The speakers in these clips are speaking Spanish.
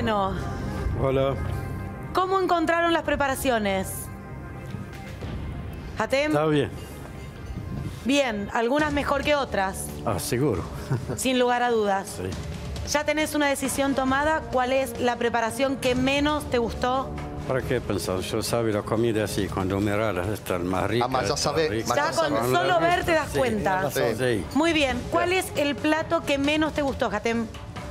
Bueno. Hola. ¿Cómo encontraron las preparaciones? ¿Hatem? Está bien. Bien, algunas mejor que otras. Ah, seguro. Sin lugar a dudas. Sí. ¿Ya tenés una decisión tomada? ¿Cuál es la preparación que menos te gustó? ¿Para qué pensar? Yo sabía la comida así, cuando miraras están más ricas. Ah, ma ya sabés. Ya con solo ver te das cuenta. Sí. Sí. Muy bien. ¿Cuál es el plato que menos te gustó, Hatem?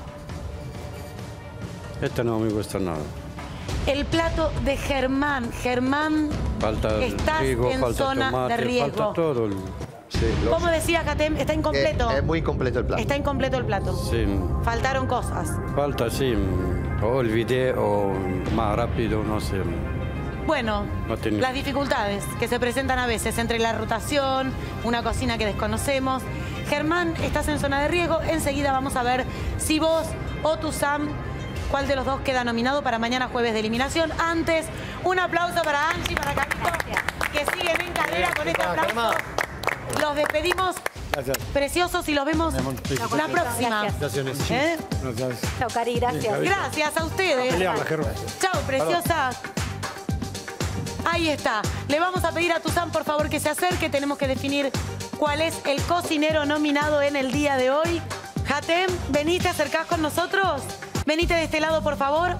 Este no me gusta nada. El plato de Germán. Germán, Falta estás trigo, en falta zona tomate, de riesgo. falta todo. Sí, lo ¿Cómo decía Hatem? Está incompleto. Es muy incompleto el plato. Está incompleto el plato. Sí, Faltaron cosas. falta sí, o olvidé o más rápido, no sé. Bueno, No tenía. las dificultades que se presentan a veces entre la rotación, una cocina que desconocemos. Germán, estás en zona de riesgo. Enseguida vamos a ver si vos o tu Sam, cuál de los dos queda nominado para mañana jueves de eliminación. Antes, un aplauso para Angie, para Carlitos, que siguen en carrera con este aplauso. Los despedimos. Gracias. Preciosos y los vemos la próxima. Gracias. ¿Eh? Gracias. Chao, Cari, gracias. Gracias a ustedes. Pelearla, Germán. Chao, preciosa. Ahí está. Le vamos a pedir a Tuzán, por favor, que se acerque. Tenemos que definir cuál es el cocinero nominado en el día de hoy. Hatem, vení, te acercás con nosotros. Venite de este lado, por favor.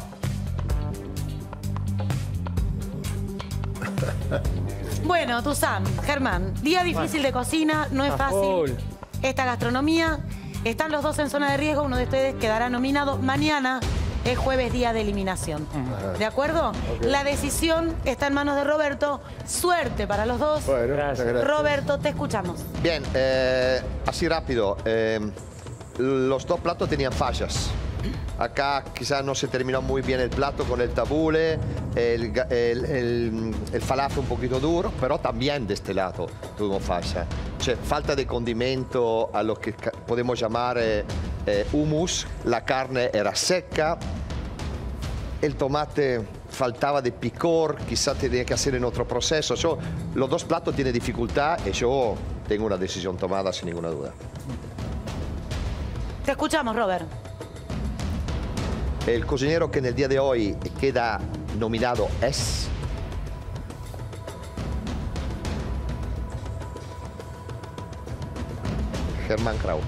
Bueno, Tuzán, Germán, día difícil de cocina, no es fácil esta gastronomía. Están los dos en zona de riesgo, uno de ustedes quedará nominado. Mañana es jueves, día de eliminación. ¿De acuerdo? La decisión está en manos de Roberto. Suerte para los dos. Bueno, Gracias. Roberto, te escuchamos. Bien, así rápido. Los dos platos tenían fallas. Acá quizás no se terminó muy bien el plato con el tabule, el falafel un poquito duro, pero también de este lado tuvimos falla. Falta de condimento a lo que podemos llamar hummus, la carne era seca, el tomate faltaba de picor, quizás tenía que hacer en otro proceso. Los dos platos tienen dificultad y yo tengo una decisión tomada sin ninguna duda. Te escuchamos, Robert. El cocinero que en el día de hoy queda nominado es... Germán Kraut.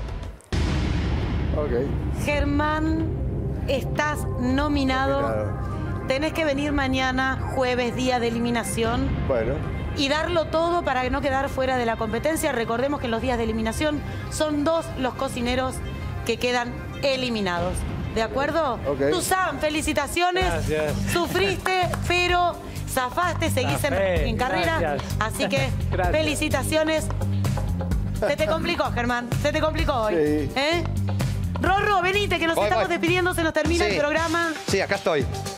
Ok. Germán, estás nominado. Tenés que venir mañana, jueves, día de eliminación. Bueno. Y darlo todo para no quedar fuera de la competencia. Recordemos que en los días de eliminación son dos los cocineros que quedan eliminados. ¿De acuerdo? Ok. Tuzán, felicitaciones. Gracias. Sufriste, pero zafaste, seguís en carrera. Gracias. Así que Gracias. felicitaciones. Se te complicó, Germán. Se te complicó hoy. Sí. ¿Eh? Rorro, venite, que nos Voy. estamos despidiendo, se nos termina Sí. el programa. Sí, acá estoy.